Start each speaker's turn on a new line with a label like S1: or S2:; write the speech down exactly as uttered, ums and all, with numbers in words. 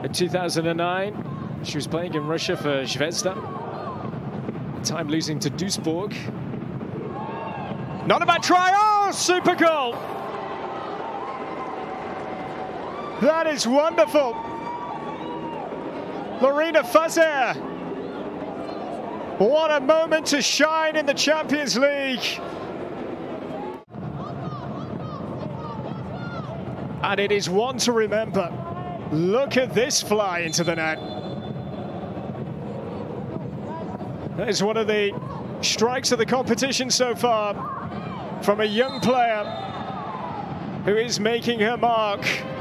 S1: In two thousand nine, she was playing in Russia for Zvezda. Time losing to Duisburg. Not a bad try. Oh, super goal! That is wonderful. Laurina Fazer. What a moment to shine in the Champions League. And it is one to remember. Look at this fly into the net. That is one of the strikes of the competition so far from a young player who is making her mark.